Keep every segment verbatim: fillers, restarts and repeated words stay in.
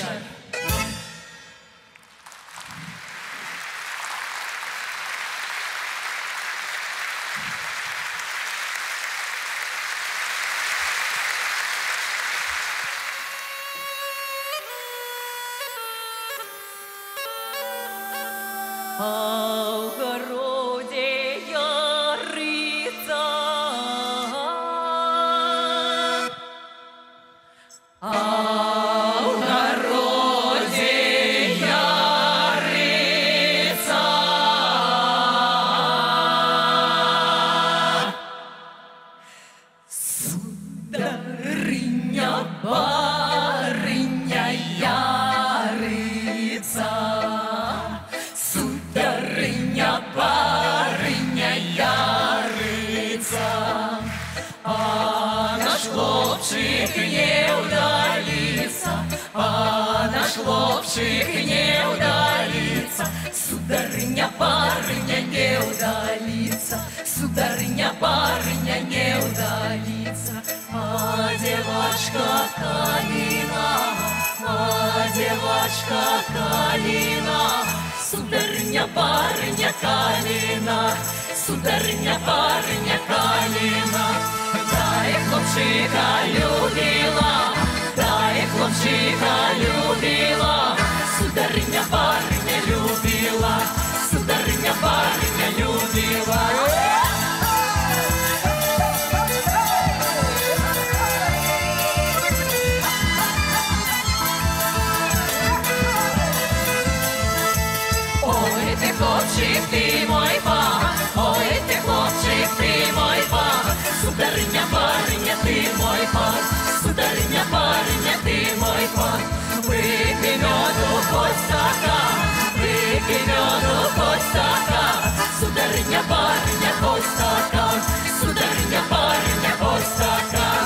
вечір. А в городе ярится, а в городе ярится, сударыня, барыня ярится. Сударыня, барыня ярится, а наш хлопчик не удалится, а наш хлопчик не удалится. Сударыня, барыня не удалится, сударыня, барыня не удалится. А девочка Калина, а девочка Калина, сударыня, барыня Калина, сударыня, барыня Калина. Дай хлопчика любила, дай хлопчика любила, сударыня, барыня любила, сударыня, барыня любила. Ой, ты хлопчик, ты мой пан, ой, ты хлопчик, ты мой пан, сударыня, барыня, ты мой пан, сударыня, барыня, ты мой пан. Выпей меду хоть стакан, выпей меду хоть стакан, сударыня, барыня, хоть стакан, сударыня, барыня, хоть стакан.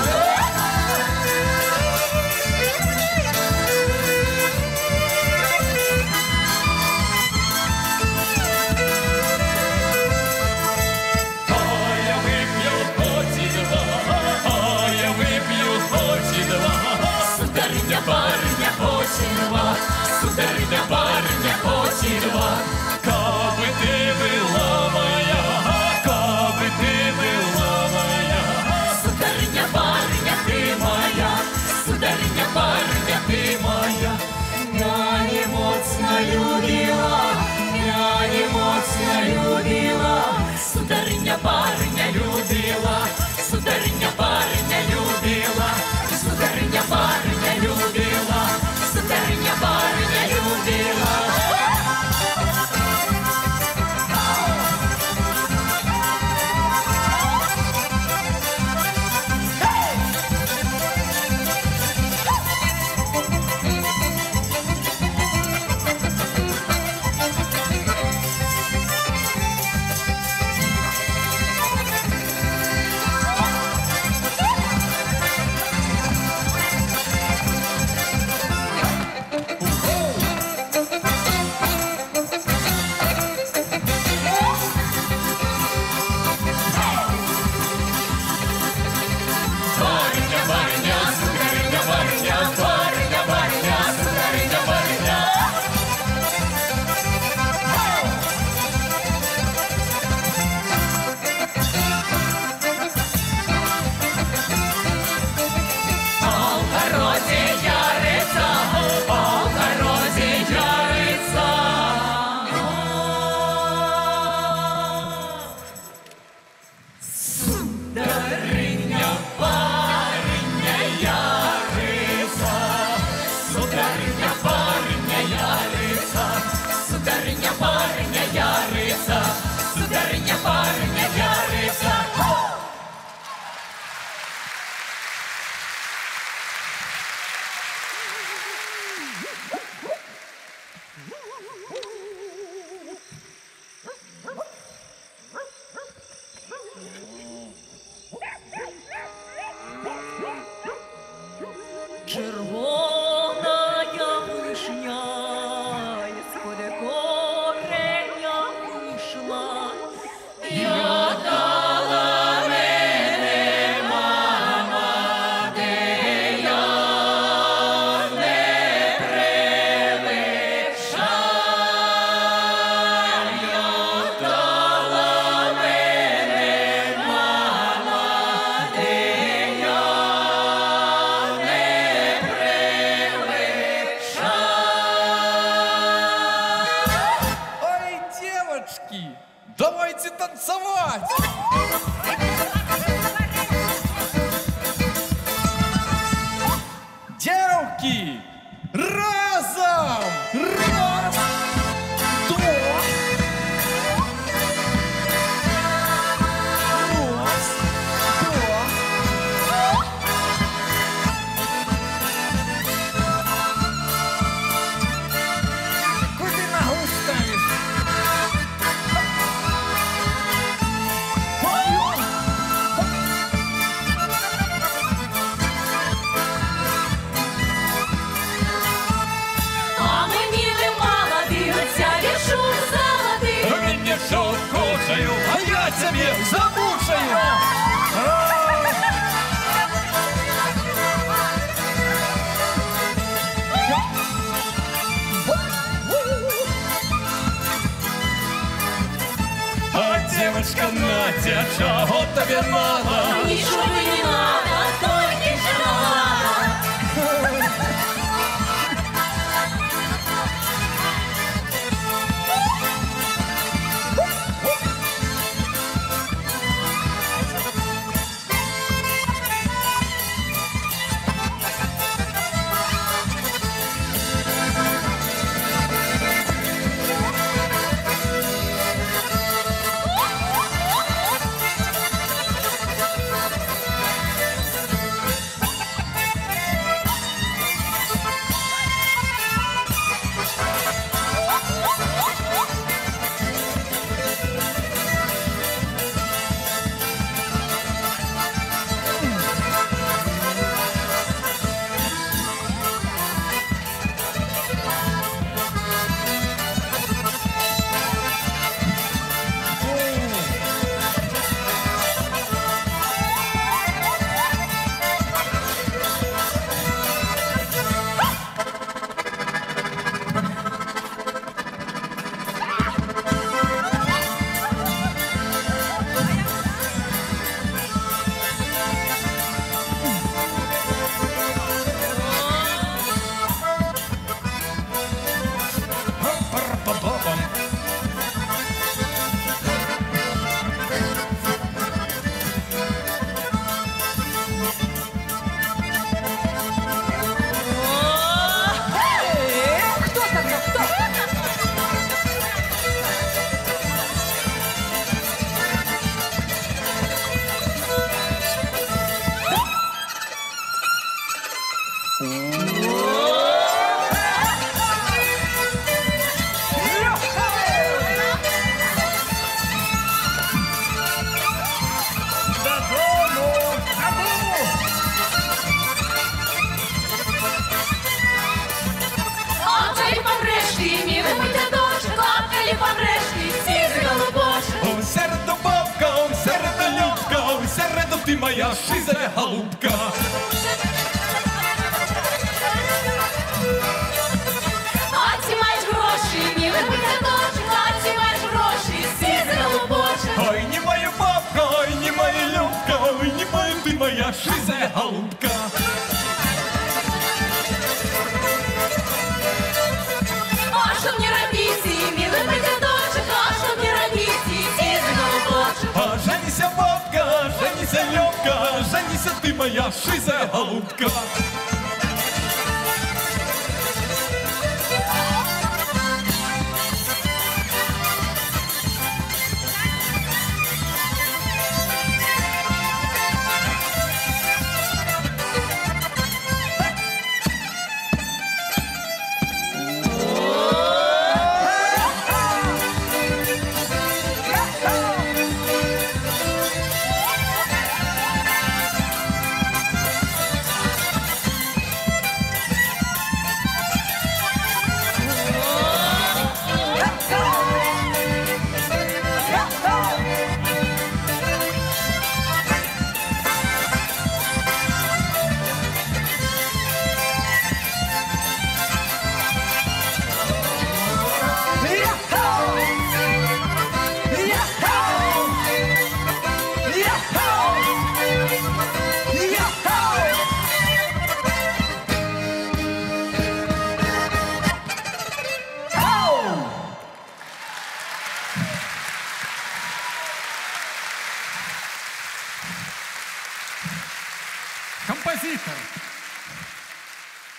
Сударыня, барыня, хоть и два, сударыня, барыня, хоть и два. Кабы ты была моя, кабы ты была моя. Сударыня, барыня, ты моя, сударыня, барыня, ты моя. Я не моцно любила, я не моцно любила, сударыня, барыня любила, сударыня, барыня любила, сударыня, барыня любила, сударыня, барыня любила. Девки! Разом! Раз! Два! Раз! Два! Куди ногу ставиш? А мені немало дивиться, вішу золотий. Він мішок кушаю, а я тебе замучаю! А девочка Надя, чего тебе надо? Нічого не надо, тільки шоколада. Па-па-па-пам. Кто тогда, кто? Додому! Додому! Лапкали помрешки, милый дядочек, лапкали помрешки, сизый голубочек. О, сердо бабка, о, сердо любка, о, сердо ти моя шизая голубка. Отнимаешь гроши, милый дядочек, отнимаешь гроши, сизый голубочек. Ой, не моя бабка, ой, не моя любка, ой, не моя ты моя шизая голубка. А что мне робите, милый дядочек, а что мне робите, сизый голубочек. А женися, бабка, женися, любка, женися ты моя шизая голубка.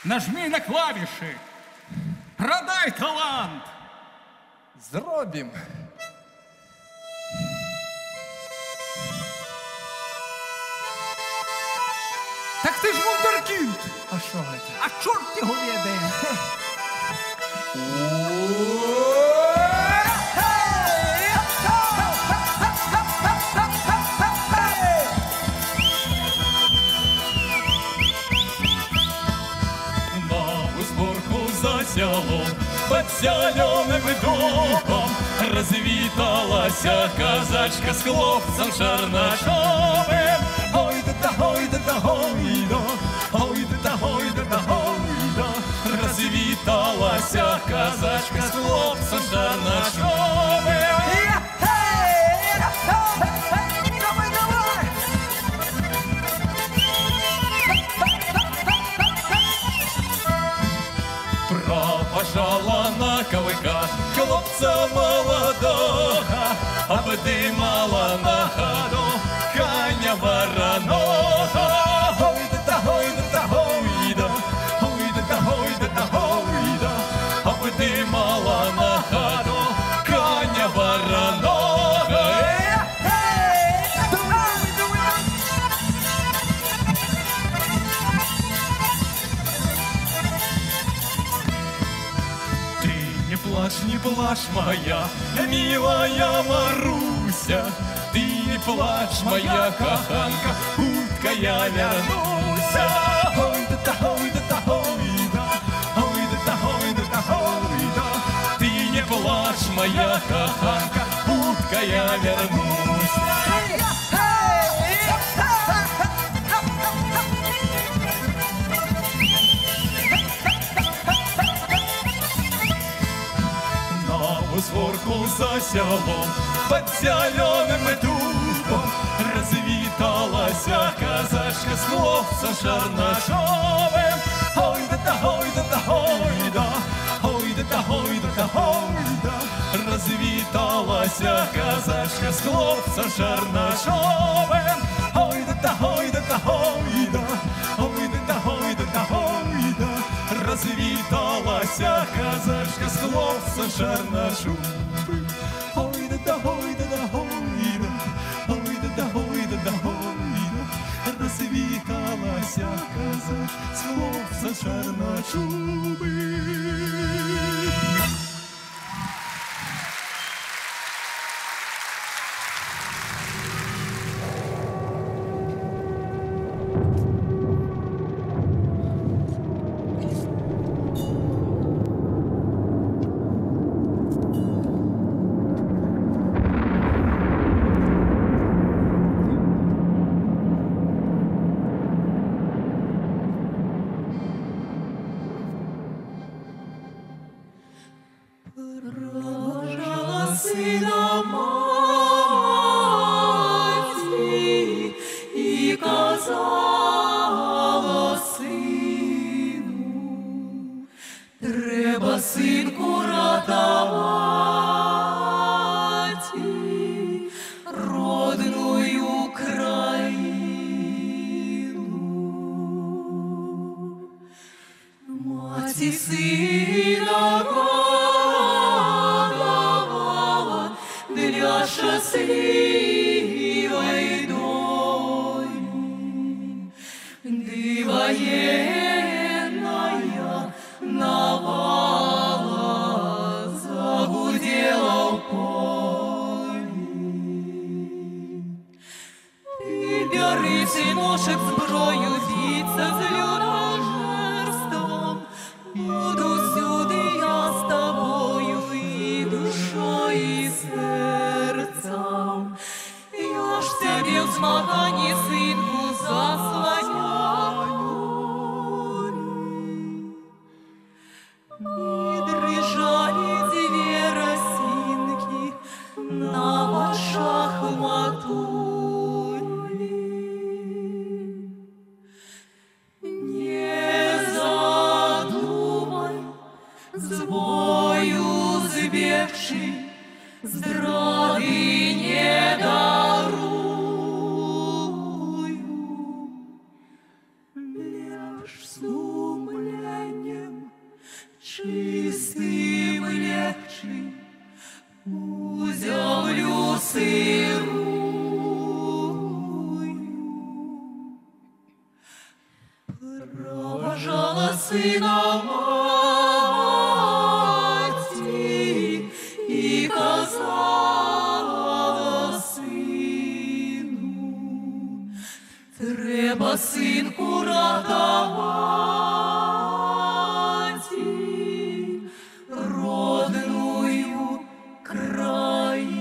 Нажми на клавіші. Продай талант. Зробім. Так ти ж вундеркінд. А що це? А чорт його веде. Селом, под зеленым дубом развиталася казачка с хлопцем Шарнашовым. Ой да да, ой да да, ой да, ой да да, ой да да, ой да. Развиталася казачка с хлопцем Шарнашовым. Пропажала на ковика хлопца молодого, обдимала на ходу коня вороного. Ой да да, ой да да, ой да, ой да да, ой да да, ой да, обдимала на ходу коня вороного. Не плачь, не плачь, моя милая Маруся, ты не плачь, моя коханка, утка я вернуся. Ой да да, ой да да, ой да, ой да да, ой да да, ой да. Ты не плачь, моя коханка, утка я вернуся. Узгорку за селом, под зеленым дубом развиталася казачка с хлопцем Шарнашовым. Ой да да, ой да да, ой да, ой да да, ой да да, ой да. Развиталася казачка с хлопцем Шарнашовым. Ой да да, ой да да, ой да, ой да да, ой да да, ой да. Развиталася казачка с хлопцем Шарнашовым. Ой да да, ой да да, ой да, ой да да, ой да да, ой да. Развиталася казачка с хлопцем Шарнашовым. Сина мати і казала сину, треба синку ратовати родную країну. Мати сина для счастливой доли, дивоенная навала загудела в поле. Ты бери, сыношек, зброю, биться з людожерством, буду всюди я з тобою і душою, і серцем. Я ж тебе в змаганні, синку, заслоняю. І дрижали дві росинки на вашах матулі. Не задумай, з бою збігши, здрады не дарую. Лишь сумлей чистым и легче у землю сырую. Провожала сына мать и казала сыну: треба сынку радовать родную краину.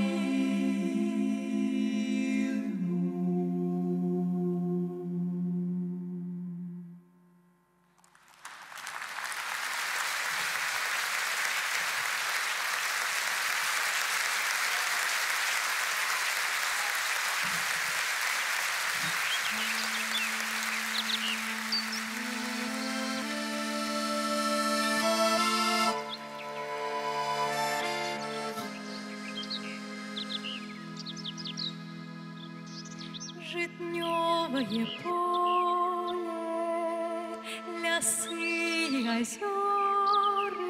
Житневое поле, лясы и озеры,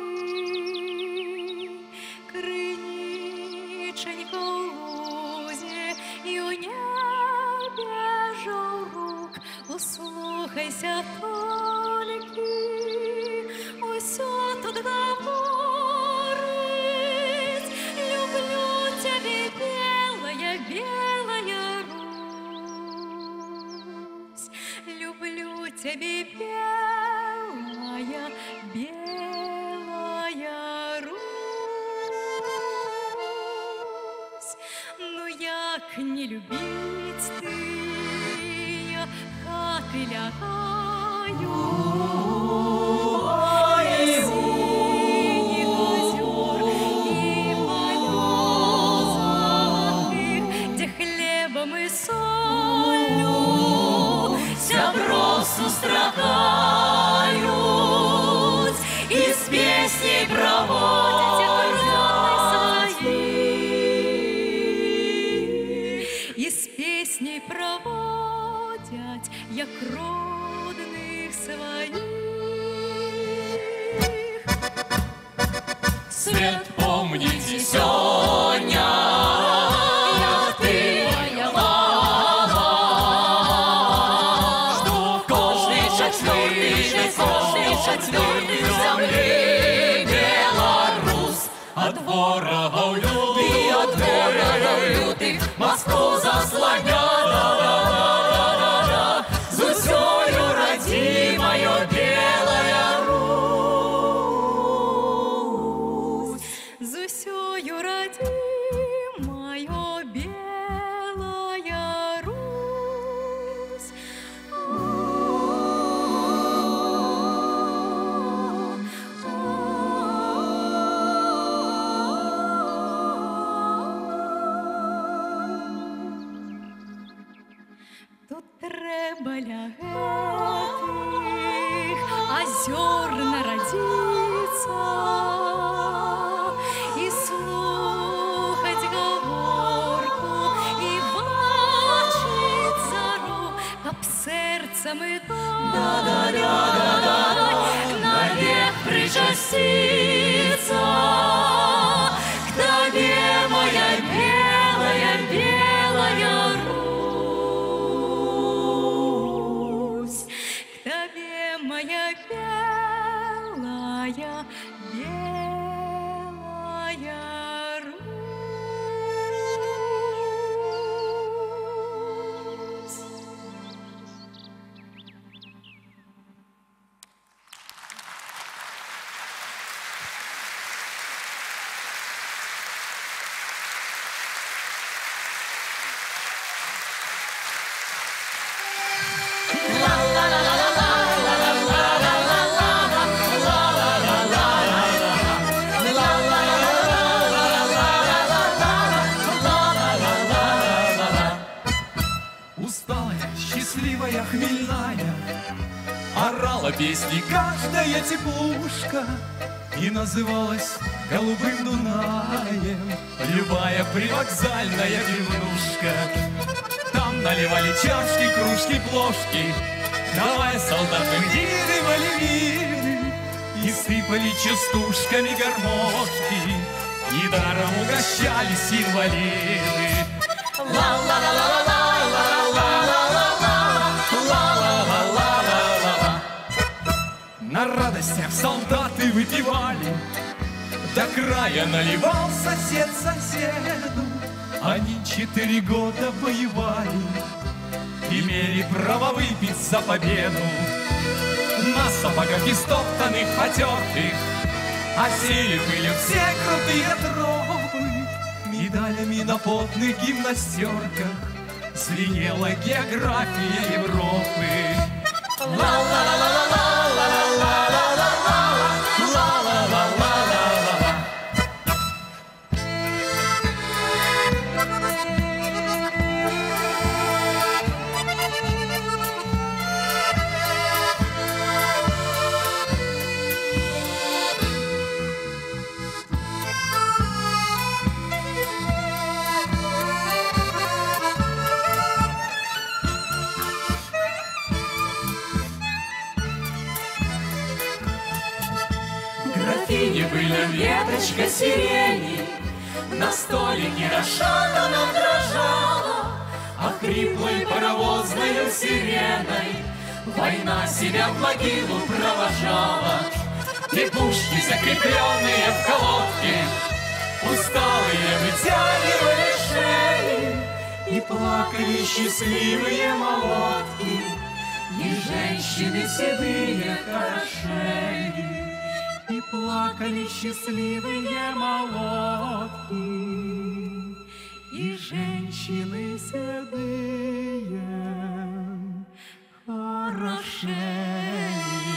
криниченька в лузе и у небе журук. Услухайся тольки, усё тут говорить. Люблю тебя, белая, белая Русь. Люблю тебя, белая, белая Русь. Ну як не любить ты, хаты лягаю, синих озер и полёс золотых, где хлебом и солью Сябров сустракают и с песней проводят и с песней проводят, як родных своих. Свет, помните, сегодня як ты воевала, что каждый четвертый, каждый четвертый в земле Беларусь от ворогов и лютых от ворогов лютых Москву заслоняла. Зусёю родимая белая Русь. Зусёю родимая белая Русь. Тут треба ля гэтых озер народиться и слухать говорку и бачить зару, каб сердцем и Навек причаститься к тебе, моя белая, белая Русь. к тебе, моя белая, белая Русь. усталая, счастливая, хмельная, орала песни каждая теплушка и называлась голубым Дунаем любая привокзальная пивнушка. Там наливали чашки, кружки, плошки, давая солдатам дины, малевины. И сыпали частушками гармошки, и даром угощались инвалиды. На радостях солдаты выпивали, до края наливал сосед соседу. Они четыре года воевали, имели право выпить за победу. На сапогах истоптанных, потертых осели были все крутые тропы. Медалями на потных гимнастерках звенела география Европы. графине была веточка сирени, на столике расшатанном дрожала, а хриплой паровозной сиреной война себя в могилу провожала. И пушки, закрепленные в колодке, усталые вытягивали шеи, и плакали счастливые молодки, и женщины седые хорошеи. И плакали счастливые молодки, и женщины седые хорошеи.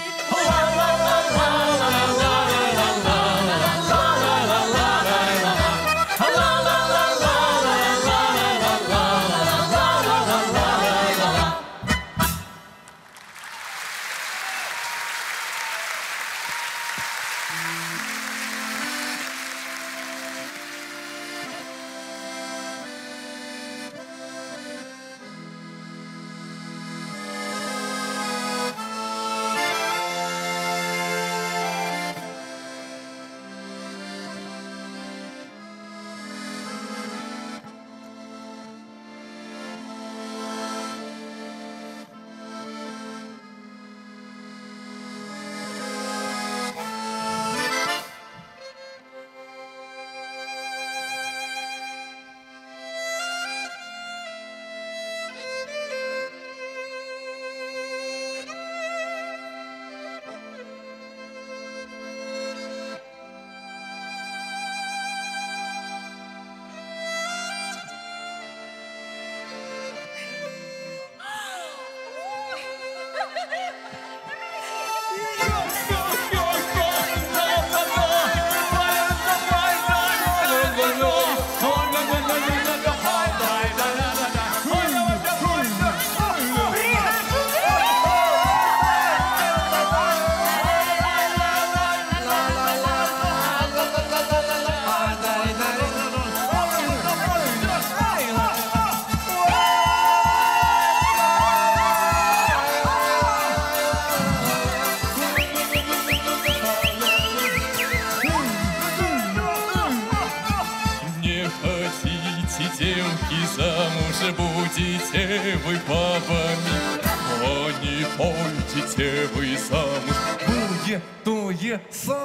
Девки замуж будете вы бабами, а не пойдете вы замуж, будет тое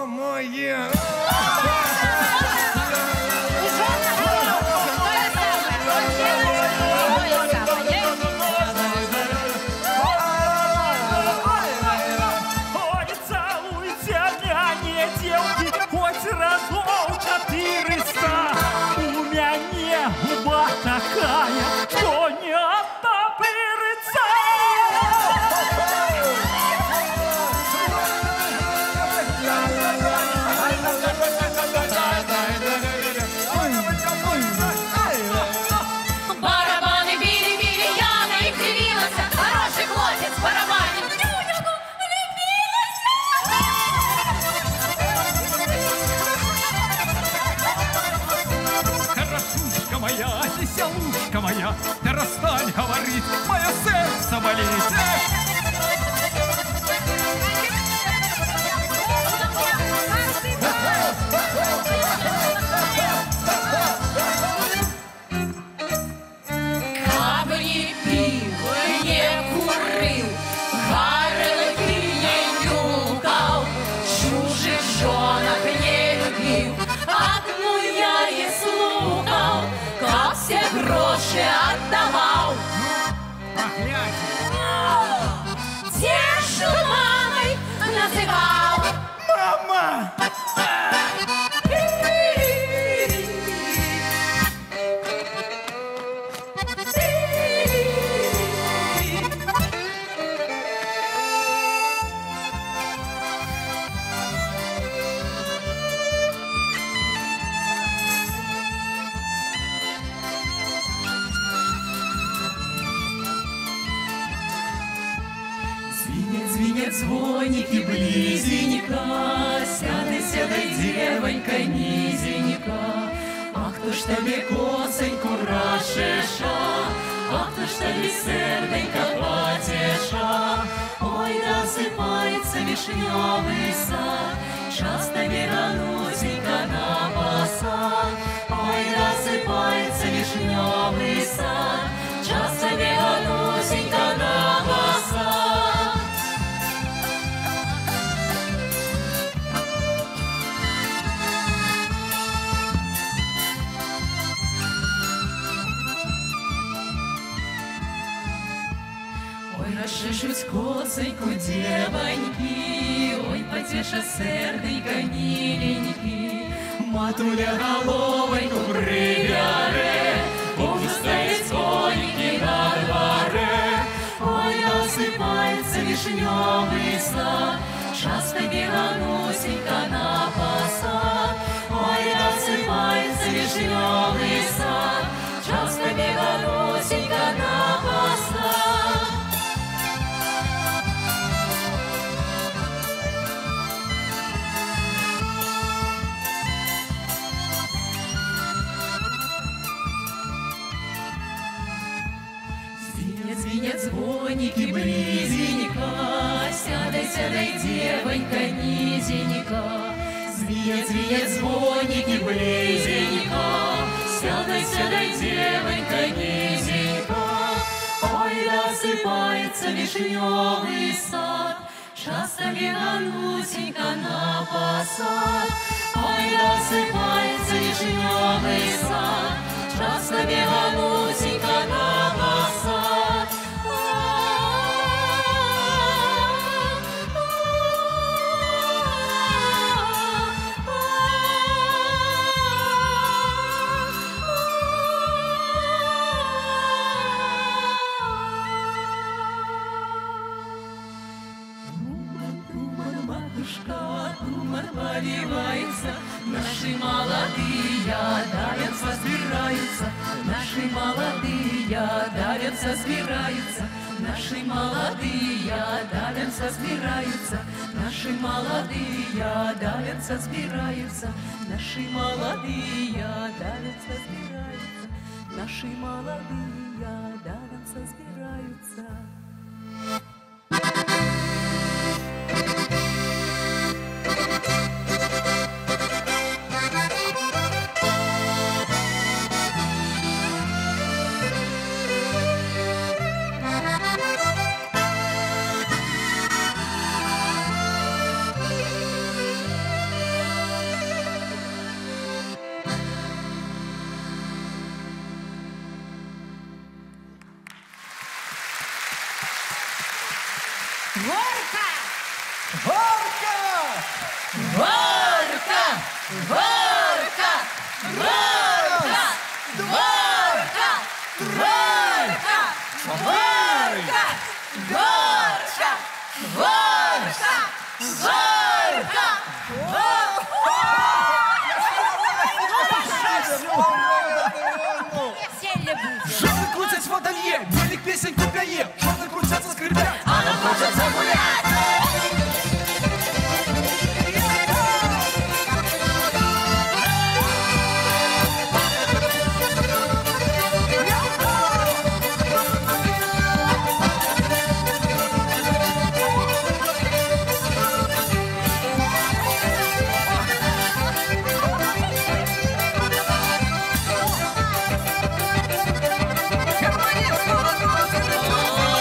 самое. Ой, целуйте меня, не девки, хоть разок четыреста. У меня губа такая, что не оттопырится. девчонок не любил. Одну я и слухал, как все гроши отдавал. Дешу мамой называл. Мама! Звенят звоники близенько, сядай, сядай, девонька, низенько. Ах, то ж тобі косеньку розчеша, ах, то ж тобі серденька потеша. Ой, розсипається вишньовий сад, час тобі ранусенька на посад. Ой, розсипається вишньовий сад, час тобі ранусенька на посад. Розчешуть косеньку девоньки, ой, потеша серденька миленьки. Матуля головоньку прибере, уже стоит коники на дворе. Ой, рассыпается вишневый сад, час тобі ранусенька на посад. Ой, рассыпается вишневый сад, час тобі ранусенька на посад. Звенят звоники близенько, сядай, сядай, девонька, низенько. Звенят, звенят звоники близенько, сядай, сядай, девонька, низенько. Ой, рассыпается вишневый сад, час тобі ранусенька на посад. Ой, рассыпается вишневый сад, час тобі ранусенька на посад. Туман поливается, наши молодые дарятся, сбираются, наши молодые дарятся, сбираются, наши молодые дарятся, сбираются, наши молодые дарятся, сбираются, наши молодые дарятся, сбираются, наши молодые дарятся, сбираются. Горка! Горка! Горка! Горка! Горка! Горка! Горка! Горка! Горка! Горка! Жовтий крутять водольє, велик пісеньку п'яє, жовтий крутяться скрипять, а нам хочеться гулять. Германец,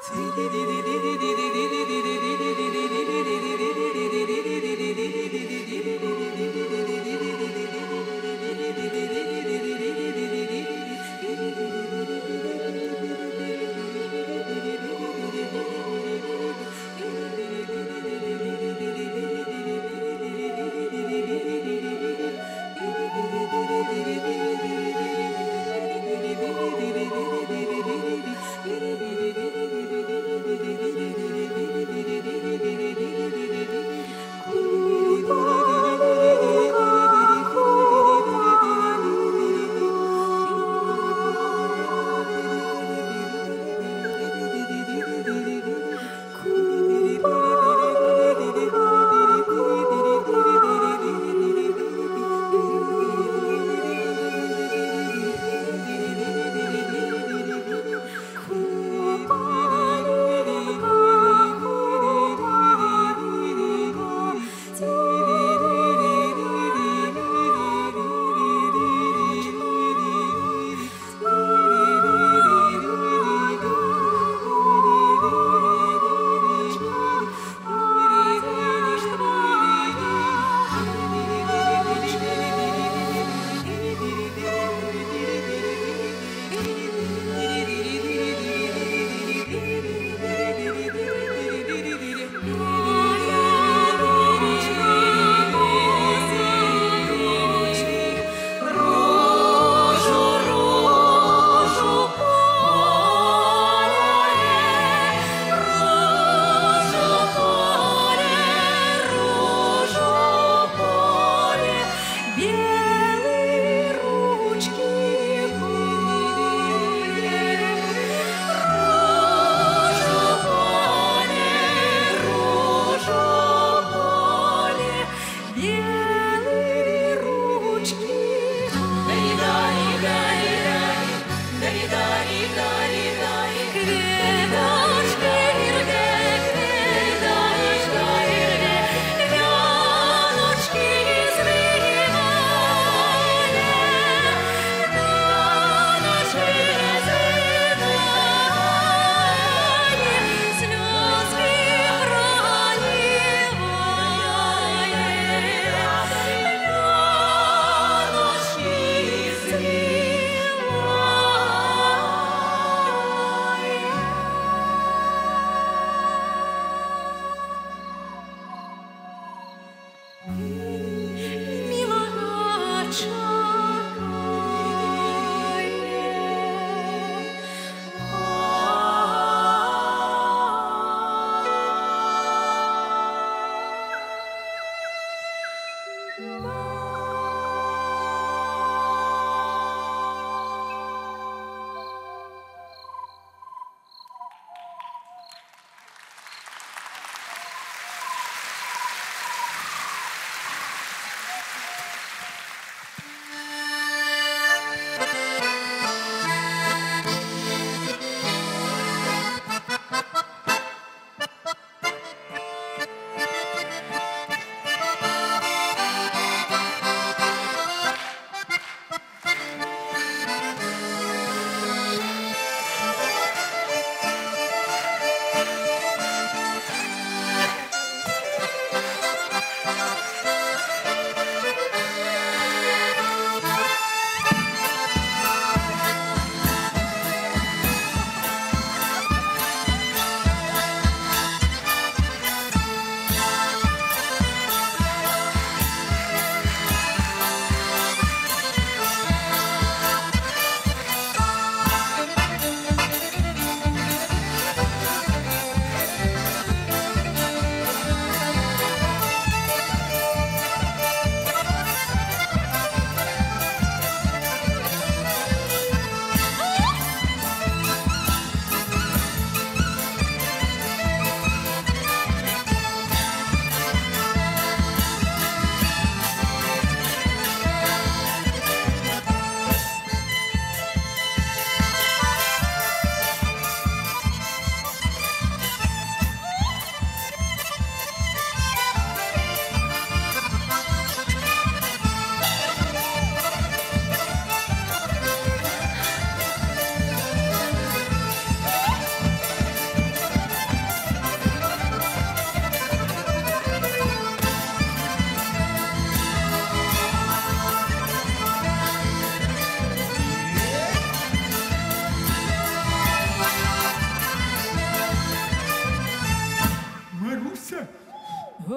Thank you.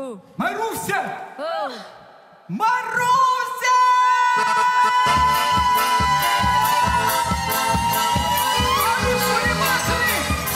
Оу. Маруся! Оу. Маруся! Маруся, внимательно!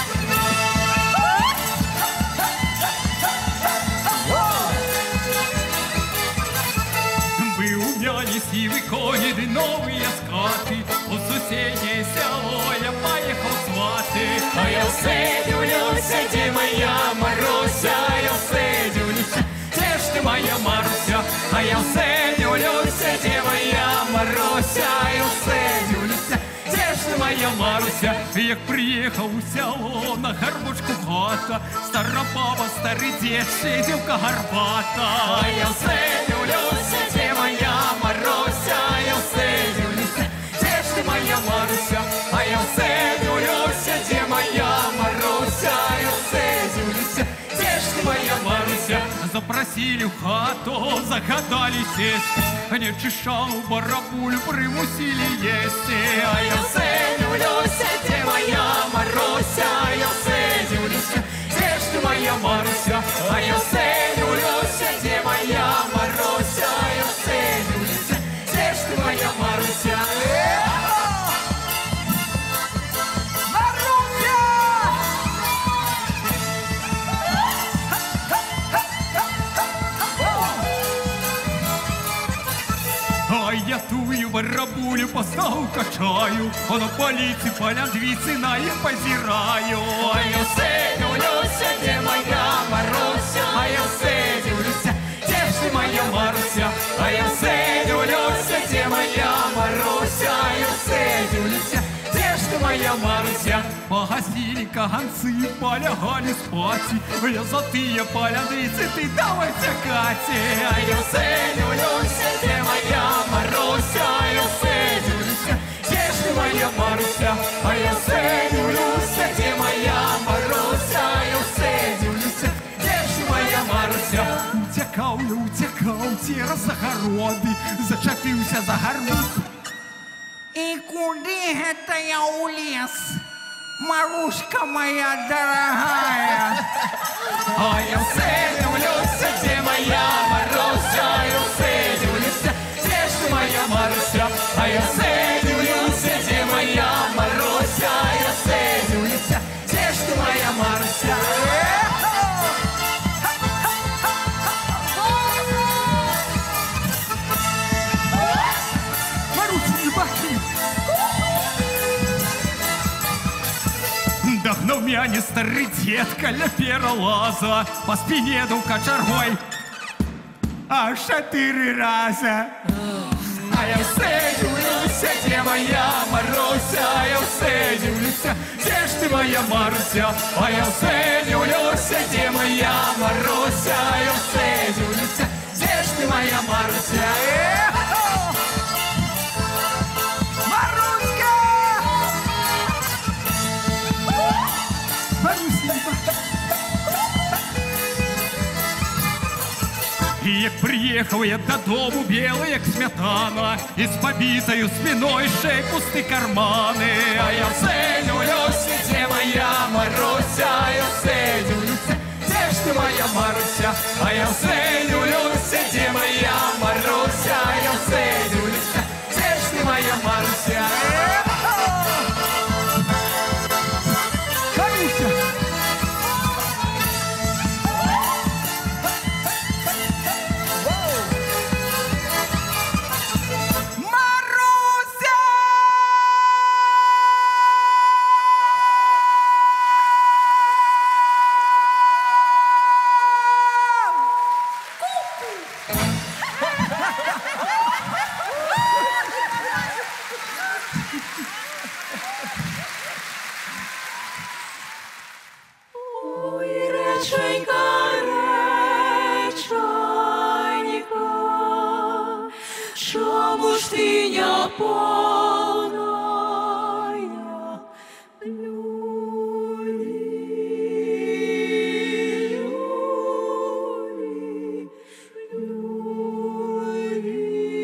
Ви у мене сіві коні, де нові скати, у сусіднє село я поїхав свати. А я все дивлюся, де моя Маруся, я все дивлюся, де ж ти моя Маруся, а я все дивлюся, де моя Маруся, я все дивлюся, де ж ти моя Маруся. Як приїхав у село, на гарбушку хата, стара баба, старий дід, сидівка гарбата. А я все дивлюся, де моя Маруся, я все дивлюся, де ж ти моя Маруся, а я все дивлюся, де моя Маруся, я все дивлюся, де ж ти моя Маруся. Запросили в хату, загадали сесть, не чешал барабулю, примусили есть. А я все дивлюся, де моя Маруся, я все дивлюся, де ж ти моя Маруся, а я все дивлюся, де моя Маруся, я все дивлюся, де ж ти моя Маруся. А я тую барабулю поставу качаю, а на полиці поля дві ціна і позираю. А я все дивлюся, де моя Маруся, а я все дивлюся, де ж ти моя Маруся, а я все дивлюся, де моя Маруся, а я все дивлюся, де ж ти моя Маруся. Погасили каганці, полягали спати, я за тие полядиці, ти давайте Каті. А я все дивлюся, де моя Маруся, а я все дивлюся, де ж ти моя Маруся, а я все дивлюся, де моя Маруся, а я все дивлюся, де ж ти моя Маруся. Утякав я, утякав через загороди, зачепився за гарбуз. И куды это я улез, Марушка моя дорогая? А я все дивлюся, де моя Маруся, а я все дивлюся, де ж ти моя Маруся, а я все дивлюся, де моя Маруся, а я все дивлюся, де ж ти моя Маруся. Маруся, не бахни! Догнал меня старый дед каля перелаза, по спине дал кочергой Аж четыре раза! А я все дивлюся, де моя Маруся, а я все дивлюся, де ж ти моя Маруся, а я все дивлюся, де моя Маруся, а я все дивлюся, де ж ти моя Маруся. Маруська! Маруся, не бахни! И як приехал я додому белый, як сметана, и с побитою спиной шей пусты карманы. А я все дивлюся, де моя Маруся, а я все дивлюся, де ж ти моя Маруся, а я все дивлюся, де моя Маруся, а я все дивлюся, де ж ти моя Маруся. Маруся! Маруся! Ой, реченька, реченька, чому ж ти не полная, люли, люли, люли,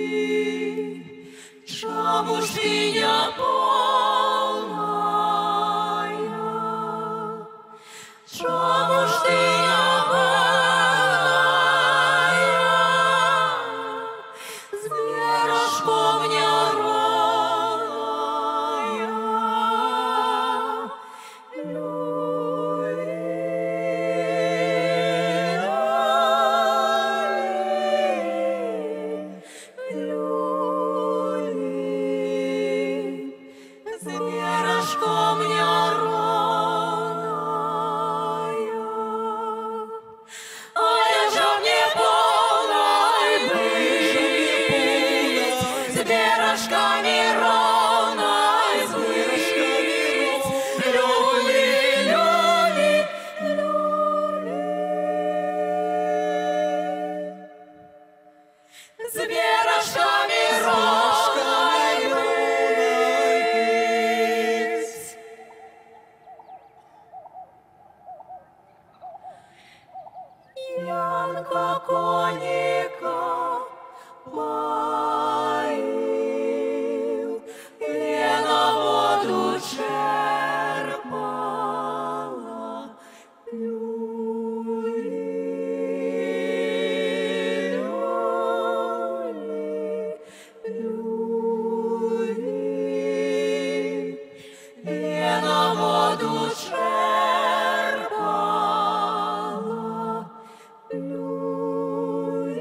чому ж ти не полная, чому ж ти не полная? Янка коника поил, Лена воду черпала, люли, люли, люли, Лена воду черпала, люли,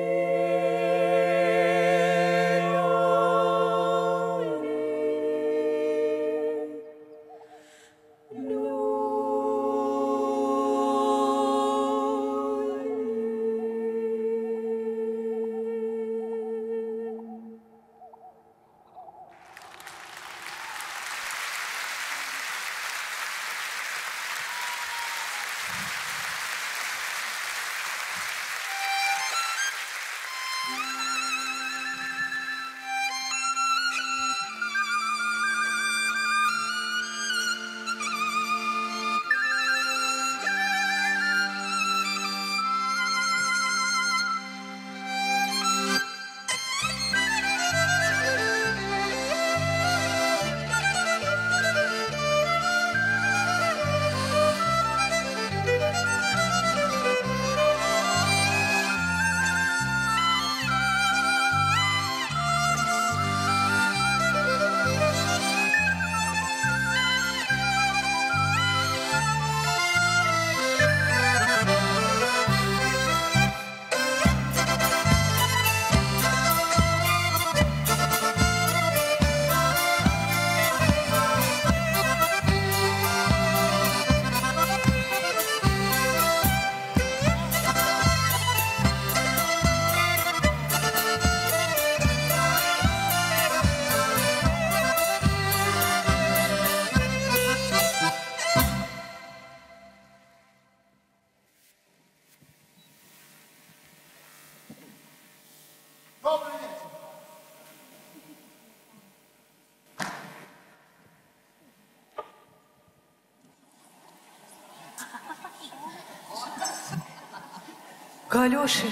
Калоши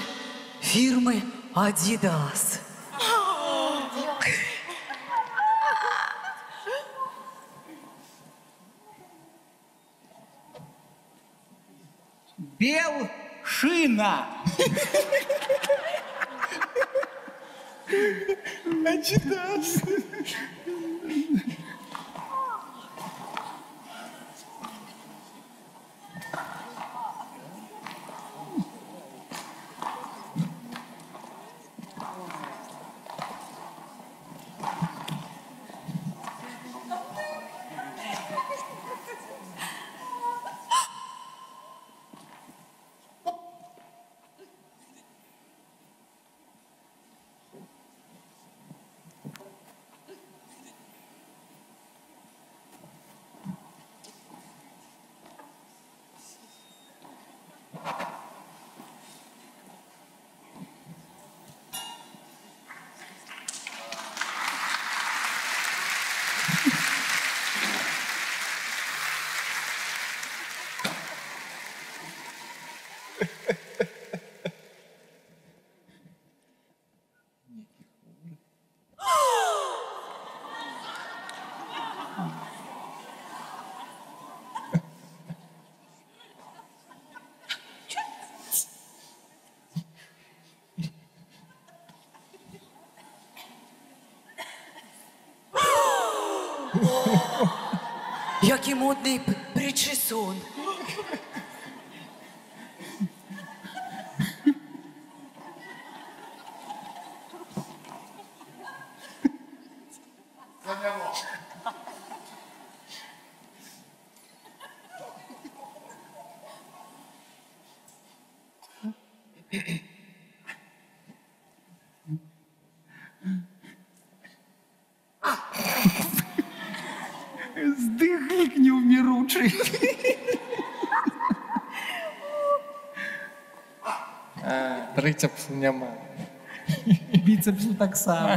фирмы Adidas. Бел шина. Adidas. Який модний п- причесон. Здихлик неумиручий. Трицепс нема. Біцепсу так само.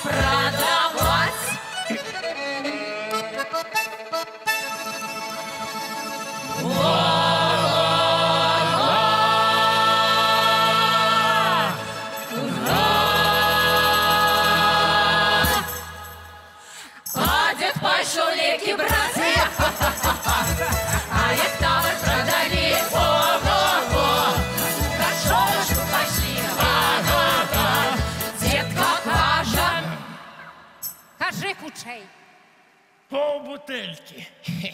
продавать. А дед пошел леки брать, а як товар продали, ого-го, кошелочку пошли, ага-га. Детка кажа, Кажи кучей. Пол бутельки.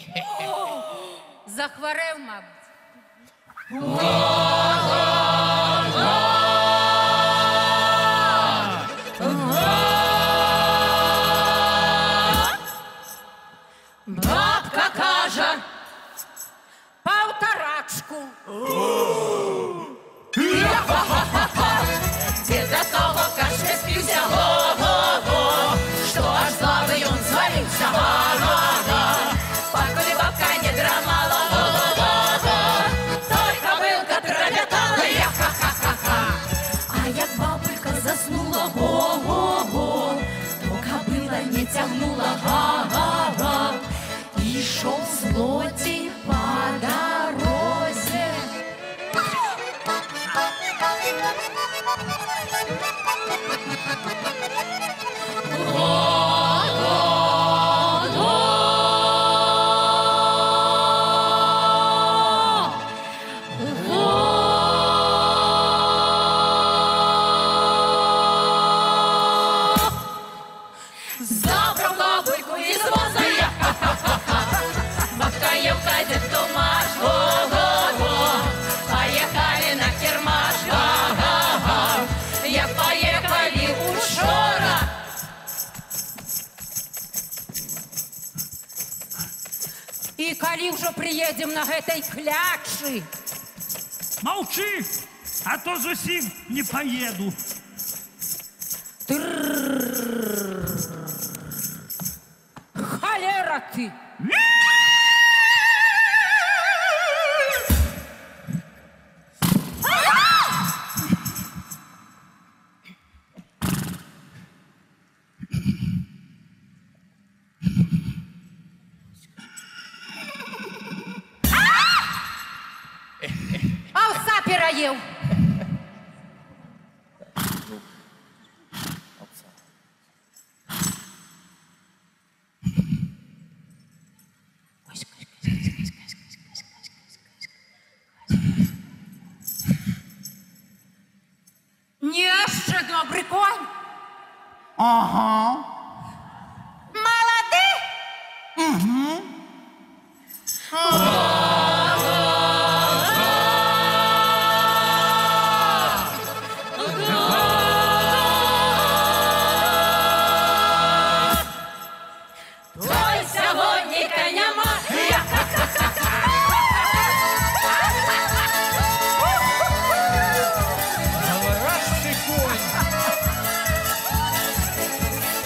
Захворев, мабуть. бабка кажа, Полторачку. дед до того кашля спился, го-го-го, что аж славы он свалился, га-га-га. Покуда бабка не драмала, го-го-го, только былка троллятала, я-ха-ха-ха-ха. А як бабулька заснула, го-го-го, то кобыла не тягнула, га-га-га. И шел злодей по дорозе. Забрав бабульку із воза, я-ха-ха-ха-ха. Бабка Євка, дід Томаш, го-го-го, поїхали на кермаш, га-га-га. Як поїхали учора. І коли вже приїдемо на гэтай клячі? Молчи, а то зовсім не поеду. Холера ти! А овса піраїв! Ні, ще добрий конь! Ага. Молодий! Ой, сьогодні коняма, Говорящий конь.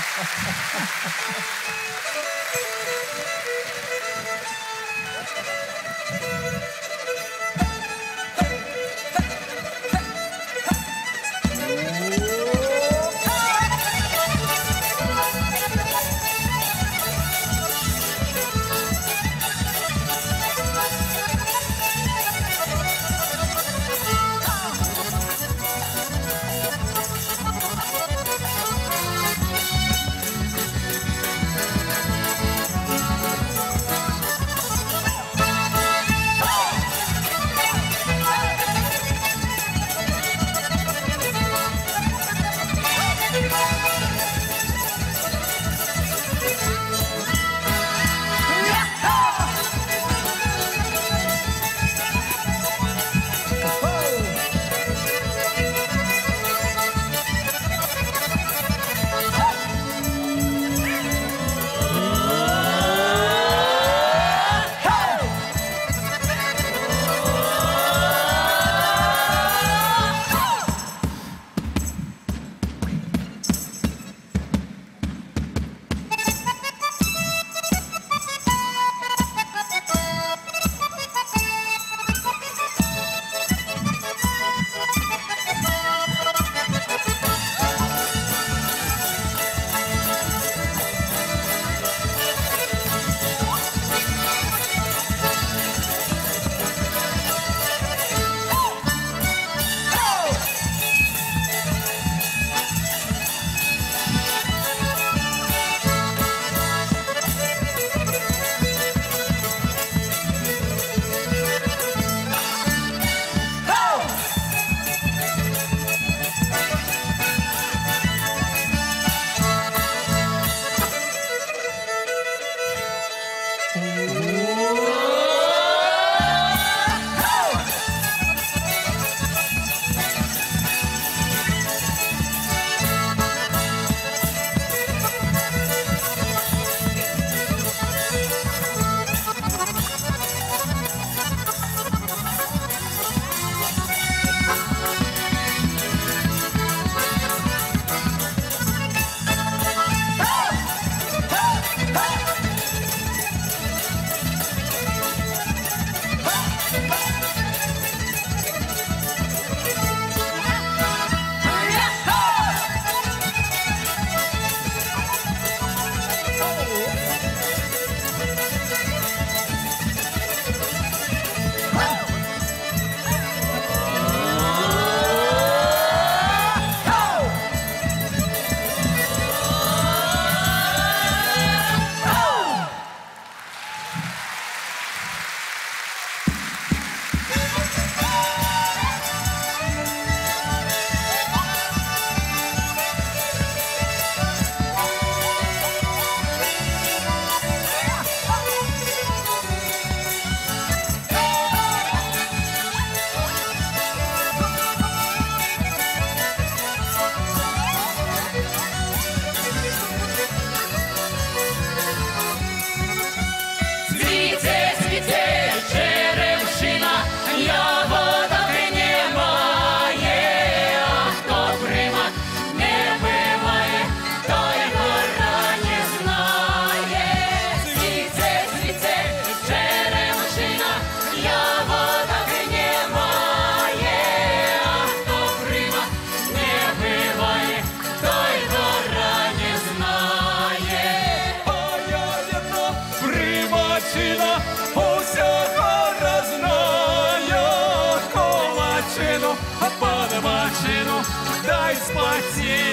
дай спати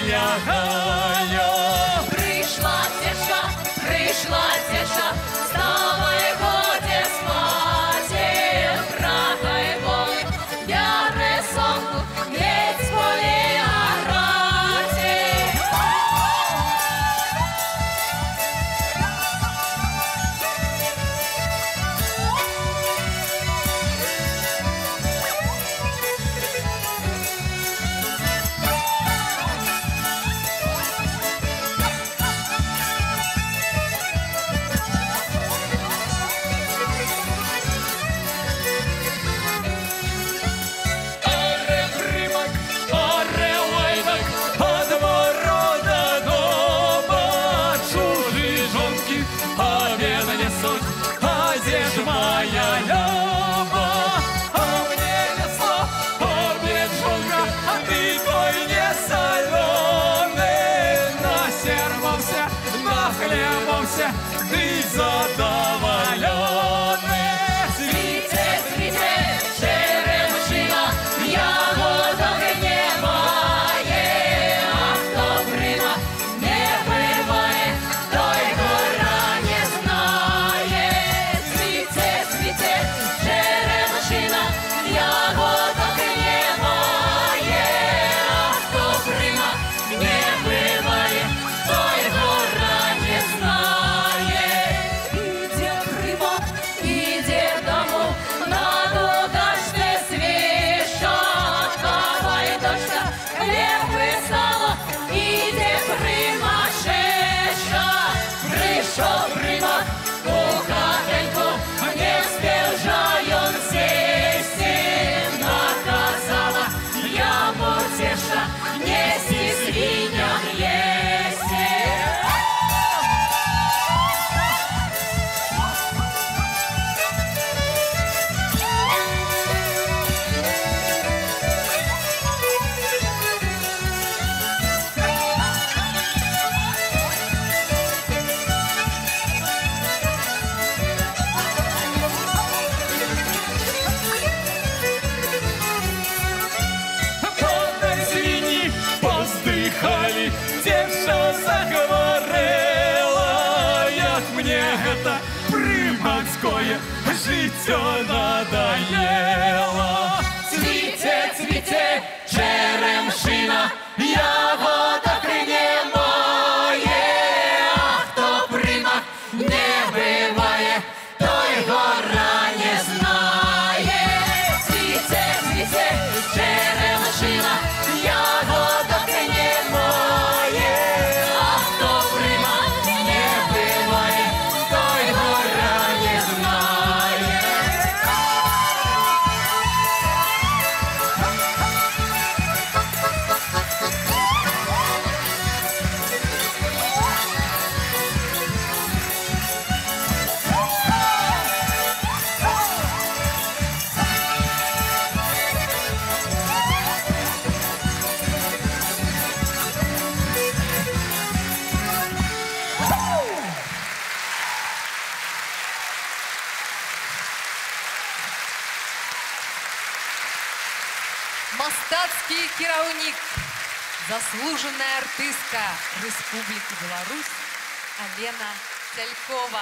лягаю. Прийшла тяжа, прийшла тяжа, вставай, годі спати, прагай воли, бяре сонку, геть полі грати. ты задоволенный. Цвіте, цвіте, черемшина, ягодок немає, а хто Крима не биває, той гора не знає. Цвіте, цвіте, черемшина, ягодок немає, а хто Крима не биває, той гора не знає. Іде Крима, іде домов, надо дождь свіжа, давай дождя, хліб і сало, іде Крима шеша. Прийшов Крима у хатеньку, не спів жайон сісти, наказала йому теша, неси свиням єсти. Подай свині поздихали, те, що заговорила, як мне гэта приморское життя надоело. Цвіте, цвіте, черемшина, ягодок немає, а хто примак не биває, той гора не знає. Цвіте, цвіте, черемшина, ягодок немає, а хто примак не биває, той гора не знає. Мастацкий кіраўнік, заслуженная артыстка Республики Беларусь Алена Цялькова.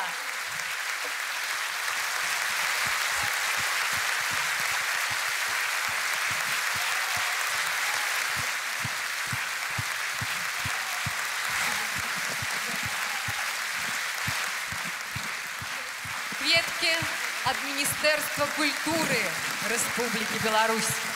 Кветки от Министерства культуры Республики Беларусь.